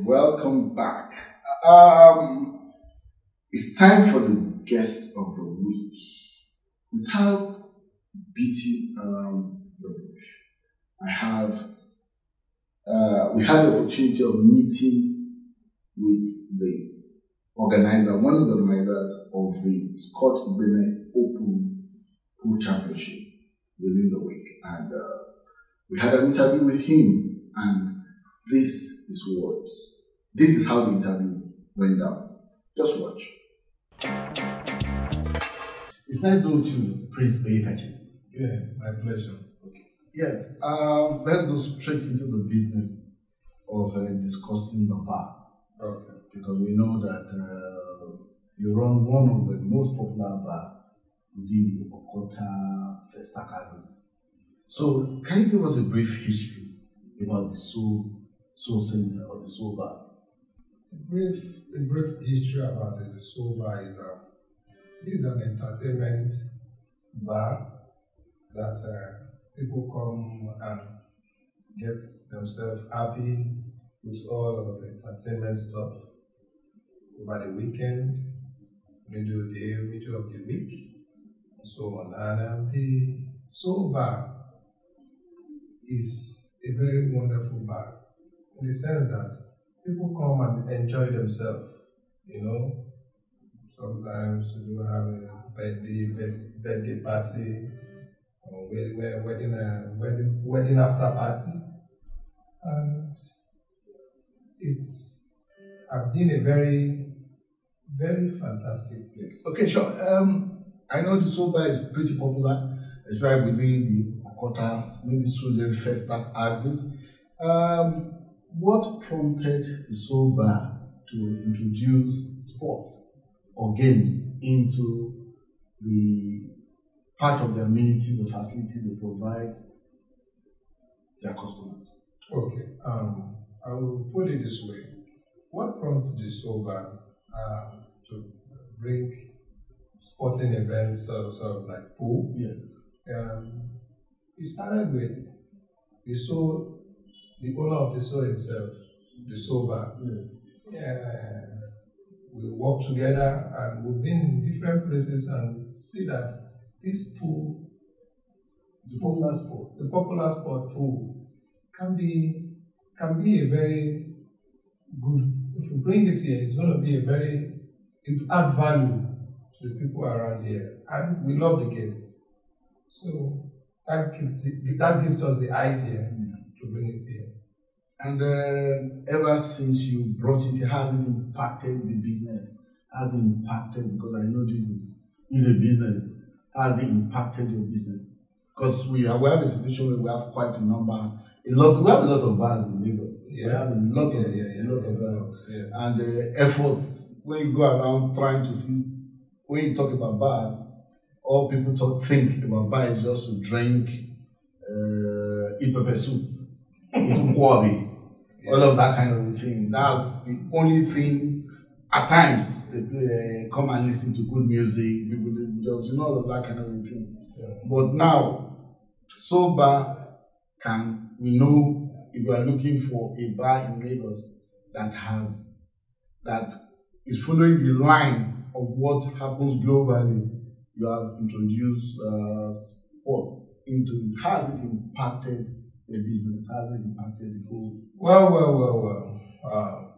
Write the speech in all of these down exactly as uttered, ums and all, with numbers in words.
welcome back. Um, it's time for the guest of the week. Without beating around the bush, I have uh, we had the opportunity of meeting with the organizer, one of the organizers of the Scott Bennett Open Pool Championship within the week, and uh, we had an interview with him, and this is what this is how the interview went down. Just watch. It's nice knowing you, Prince Onyekachi. Yeah, my pleasure. Okay. Yes. Um, let's go straight into the business of uh, discussing the bar. Okay. Because we know that uh, you run one of the most popular bar within the Okota Festa Gardens. So, can you give us a brief history about the Soul Soul Center or the Soul Bar? A brief, a brief history about the Soul Bar is a is an entertainment bar that uh, people come and get themselves happy with all of the entertainment stuff over the weekend, middle day, middle of the week, and so on. And um, the Soul Bar is a very wonderful bar in the sense that people come and enjoy themselves, you know. Sometimes you have a birthday, birthday party, or wedding, uh, wedding, wedding after party, and it's have been a very, very fantastic place. Okay, sure. Um, I know the Soul Bar is pretty popular, especially within the Okota, maybe Sudan Festa axis. Um, what prompted the Soul Bar to introduce sports or games into the part of the amenities or facilities they provide their customers? Okay, um, I will put it this way. What prompted the Soul Bar uh, to bring sporting events, sort of, sort of like pool? Yeah. Um, it started with the Soul, the owner of the Soul himself, the Soul Bar. Yeah. Uh, we work together and we've been in different places and see that this pool, the popular sport, the popular sport pool, can be can be a very good. If we bring it here, it's going to be a very it will add value to the people around here, and we love the game. So that gives it, that gives us the idea mm. to bring it here. And uh, ever since you brought it, has it impacted the business? Has it impacted, because I know this is, is a business, has it impacted your business? Because we, we have a situation where we have quite a number, a lot, we have a lot of bars in Lagos. Yeah. We have a lot yeah, of yeah, it, yeah, a lot yeah, of them. Yeah. And uh, efforts, when you go around trying to see, when you talk about bars, all people talk, think about bars is just to drink, uh, eat pepper soup, eat quality. Yeah. All of that kind of a thing. That's the only thing. At times, they play, uh, come and listen to good music. People just, you know, all of that kind of a thing. Yeah. But now, Soul Bar can, we know if you are looking for a bar in Lagos that has, that is following the line of what happens globally, you have introduced uh, sports into it. Has it impacted the business? Has it impacted the whole? Well, well, well, well. Uh,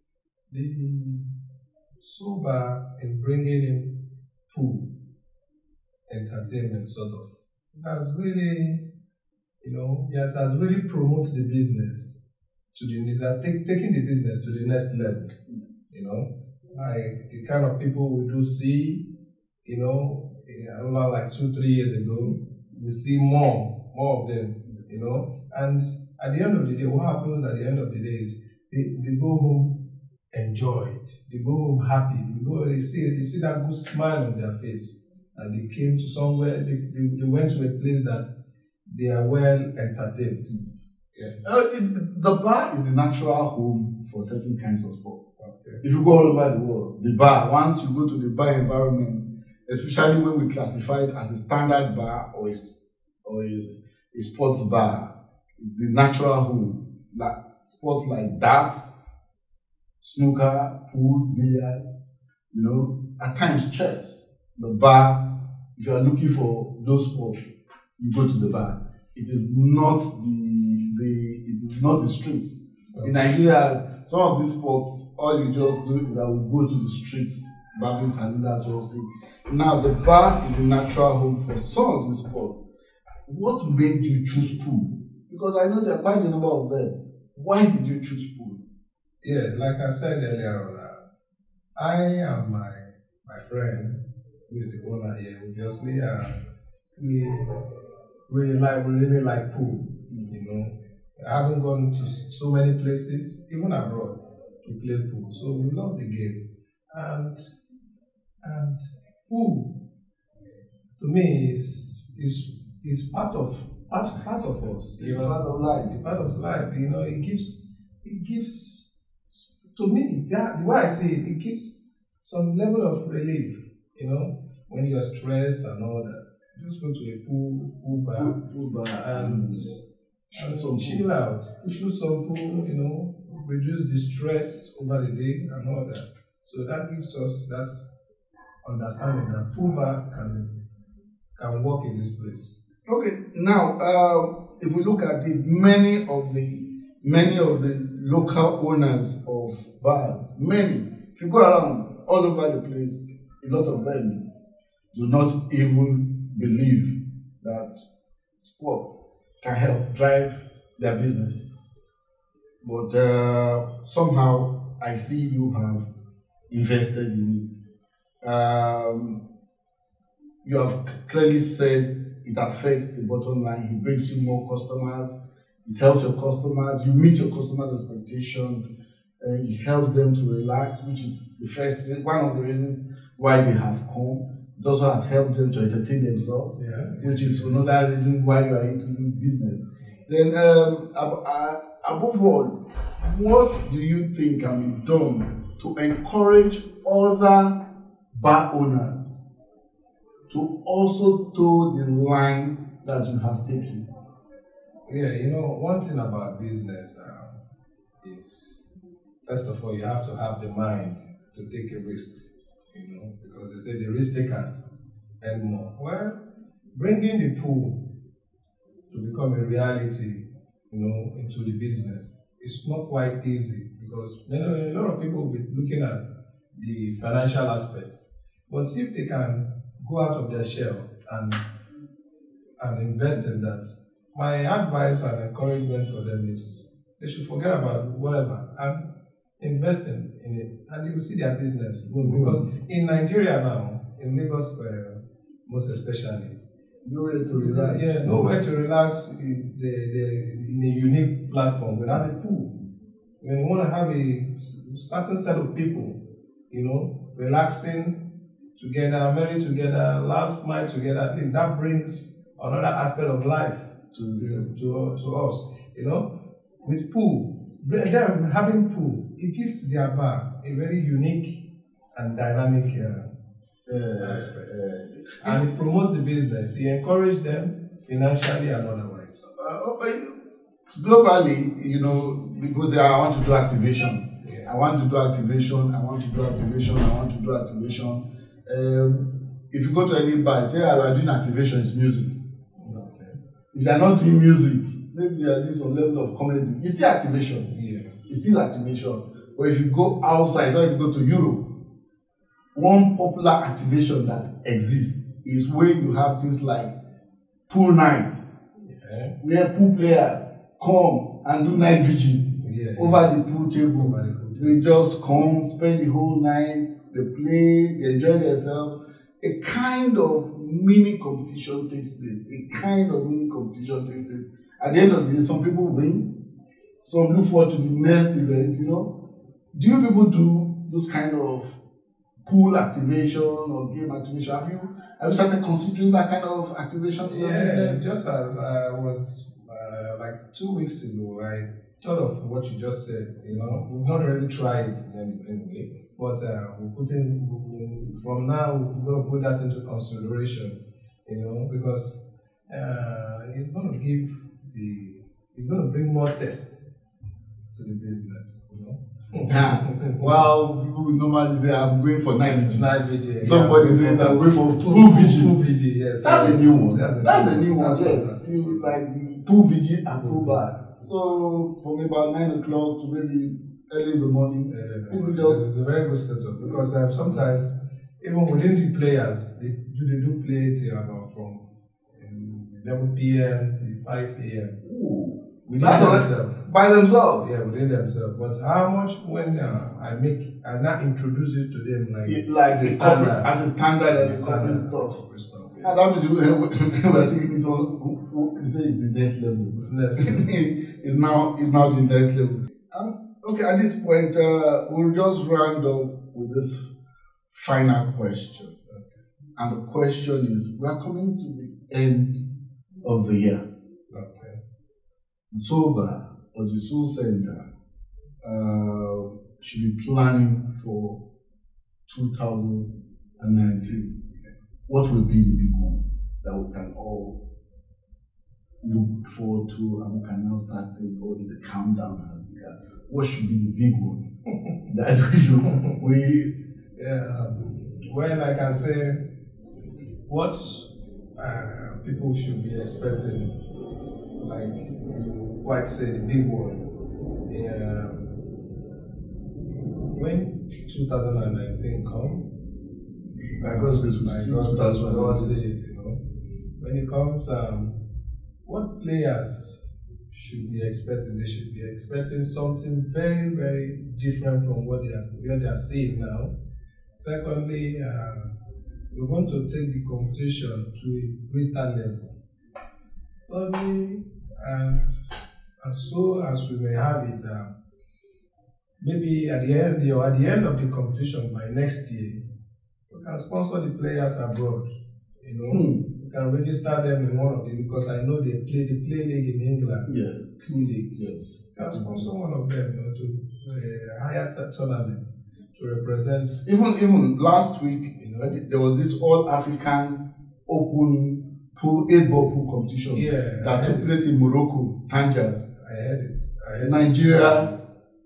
the Soul Bar in bringing in pool entertainment, sort of, it has really, you know, it has really promoted the business to the, it has take, taken the business to the next level. You know, like the kind of people we do see, you know, I don't know, like two, three years ago, we see more, more of them, you know. And at the end of the day, what happens at the end of the day is they, they go home enjoyed. They go home happy. They go, they see, they see that good smile on their face. And they came to somewhere, they, they, they went to a place that they are well entertained. Yeah. Uh, it, the bar is the natural home for certain kinds of sports. Okay. If you go all over the world, the bar, once you go to the bar environment, especially when we classify it as a standard bar or a, or a, a sports bar, it's the natural home. Like sports like darts, snooker, pool, billiard, you know, at times chess, the bar. If you are looking for those sports, you go to the bar. It is not the the it is not the streets. In Nigeria, some of these sports, all you just do is that we go to the streets, barbing and that's all say. Now the bar is a natural home for some of these sports. What made you choose pool? Because I know there are quite a number of them. Why did you choose pool? Yeah, like I said earlier on, uh, I and my my friend, who is the owner here, obviously, uh, we really like we really like pool. You know, I haven't gone to so many places, even abroad, to play pool. So we love the game, and and pool to me is is is part of part part of us. You know, part of life. A part of life. You know, it gives it gives to me that the way I see it, it gives some level of relief. You know, when you're stressed and all that, just go to a pool pool bar, Pool, pool bar and, shoot and some chill out, shoot some pool. You know, reduce the stress over the day and all that. So that gives us that understanding that pool bar can can work in this place. Okay, now uh, if we look at it, many of the many of the local owners of bars, many, if you go around all over the place, a lot of them do not even believe that sports can help drive their business. But uh, somehow I see you have invested in it. Um, you have clearly said it affects the bottom line. It brings you more customers. It helps your customers. You meet your customers' expectation. Uh, it helps them to relax, which is the first one of the reasons why they have come. It also has helped them to entertain themselves, Yeah. which is another reason why you are into this business. Then, um, ab- uh, above all, what do you think can be done to encourage other bar owners to also toe the line that you have taken? Yeah, you know, one thing about business um, is, first of all, you have to have the mind to take a risk, you know, because they say the risk takers earn more. Well, bringing the pool to become a reality, you know, into the business, it's not quite easy because you know, a lot of people will be looking at the financial aspects. But if they can go out of their shell and and invest in that, my advice and encouragement for them is they should forget about whatever and invest in, in it, and you will see their business boom. Because in Nigeria now, in Lagos, uh, most especially, Nowhere to relax. yeah, nowhere to relax in, the, the, in a unique platform without a pool. When you want to have a s- certain set of people, you know, relaxing together, married together, last smile together, at least that brings another aspect of life to, to, to us, you know. With pool, them having pool, it gives their bar a very unique and dynamic uh, Uh, aspect. uh, And it promotes the business. It encourages them financially and otherwise. uh, okay, globally, you know, because I want to do activation. Yeah. I want to do activation. I want to do activation. I want to do activation. Um, if you go to any bar, say I are doing activation, it's music. Okay. If they are not doing music, maybe they are doing some level of comedy. It's still activation. Yeah. It's still activation. But if you go outside, or if you go to Europe, one popular activation that exists is where you have things like pool nights, Yeah. where pool players come and do night vigil Yeah. over the pool table. Over the pool table. They just come, spend the whole night, they play, they enjoy themselves. A kind of mini competition takes place. A kind of mini competition takes place. At the end of the day, some people win, some look forward to the next event, you know. Do you people do those kind of pool activation or game activation? Have you have you started considering that kind of activation in your Yeah, business? just as I was uh, like two weeks ago, I thought of what you just said. You know, we've not really tried it in any way, but uh, we're putting we- from now we're going to put that into consideration. You know, because uh, it's going to give the it's going to bring more tests to the business. You know, Yeah. Well, people will normally say, I'm going for night vigil. Night vigil. Somebody yeah. says, I'm going for pool vigil. Pool vigil, yes. That's a new one. That's a, That's a new one, that's yes. You like pool vigil and pool bar. So, from about nine o'clock to maybe early in the morning, uh, people it's, just. it's a very good setup because um, sometimes, even within the players, they do, they do play till about from eleven p m to five a m Within That's themselves. By themselves. Yeah, within themselves. But how much when uh, I make, I not introduce it to them like, it, like as a standard, as a standard and a corporate stuff. stuff yeah. And that means we are taking it on. You say it's the next level. It's next level. it's now it's now the next level. Um, okay, at this point, uh, we'll just round up with this final question. Okay. And the question is: we are coming to the end of the year. The Sober or the Soul Center uh, should be planning for two thousand nineteen. What will be the big one that we can all look forward to and we can now start saying, oh, the countdown has begun? What should be the big one that we should we yeah well I can say what uh, people should be expecting, like you quite say the big one. Yeah. When two thousand nineteen come, by God's grace we see two thousand nineteen see it, you know. When it comes, um, what players should be expecting? They should be expecting something very, very different from what they are, what they are seeing now. Secondly, uh, we want to take the competition to a greater level. Thirdly, and, and so as we may have it, uh, maybe at the end or at the end of the competition by next year, we can sponsor the players abroad. You know, hmm. we can register them in one of them because I know they play the play league in England. Yeah, two leagues. Yes, we can sponsor one of them, you know, to a uh, higher t- tournament to represent. Even even last week, you know, there was this All African Open pool eight ball pool competition yeah, that took place it. in Morocco, Tangiers. I heard it. I heard Nigeria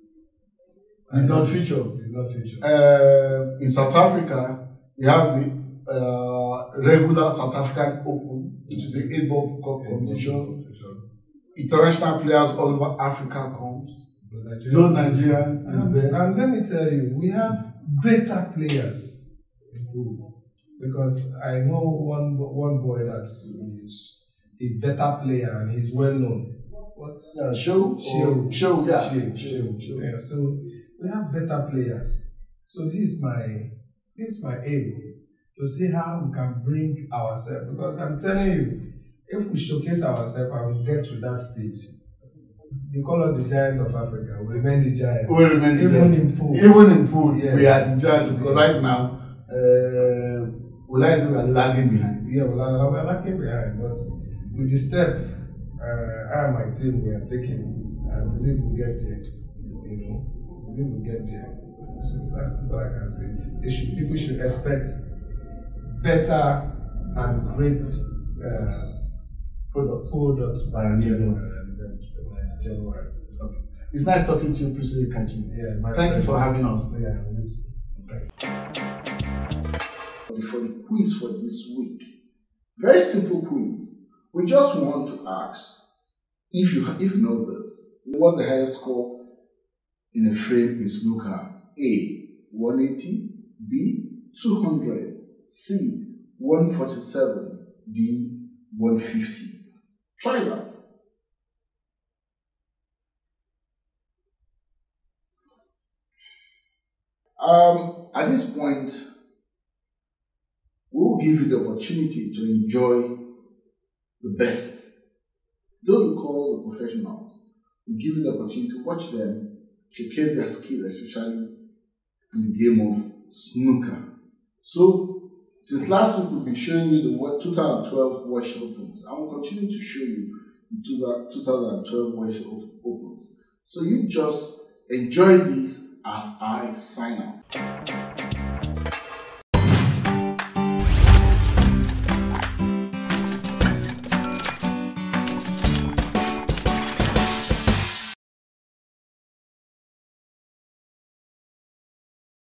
it. did not feature. Did not feature. Uh, in South Africa, we have the uh, regular South African Open, which is an eight ball competition. competition. International players all over Africa comes. Nigeria. No Nigerian is and, there. And let me tell you, we have greater players in pool. Because I know one one boy that is a better player and he's well known. What's uh, show? Show. Show, yeah. Show, show, show. Yeah. So we have better players. So this is my this is my aim to see how we can bring ourselves. Because I'm telling you, if we showcase ourselves and we get to that stage, they call us the giant of Africa. We remain the giant. We remain the Even giant. in pool. Even in pool, yeah. we are the giant. Because right now, uh, we like to be lagging behind. Yeah, well, we're lagging behind. But with the step uh, I and my team we are taking, I believe we'll get there. You know, I believe we'll get there. So that's what I can say. They should, people should expect better and great uh, products. products by January. January. Okay. It's nice talking to you, Prince Onyekachi. Yeah, Thank you for having us. Yeah, okay. For the quiz for this week, very simple quiz. We just want to ask if you if you know this. What's the highest score in a frame in snooker? A. one eighty, B. two hundred, C. one forty-seven, D. one fifty. Try that. Um, at this point, we will give you the opportunity to enjoy the best. Those we call the professionals. We give you the opportunity to watch them showcase their skill, especially in the game of snooker. So, since last week, we've been showing you the twenty twelve Welsh Opens, and we'll continue to show you the twenty twelve Welsh Opens. So, you just enjoy these as I sign out.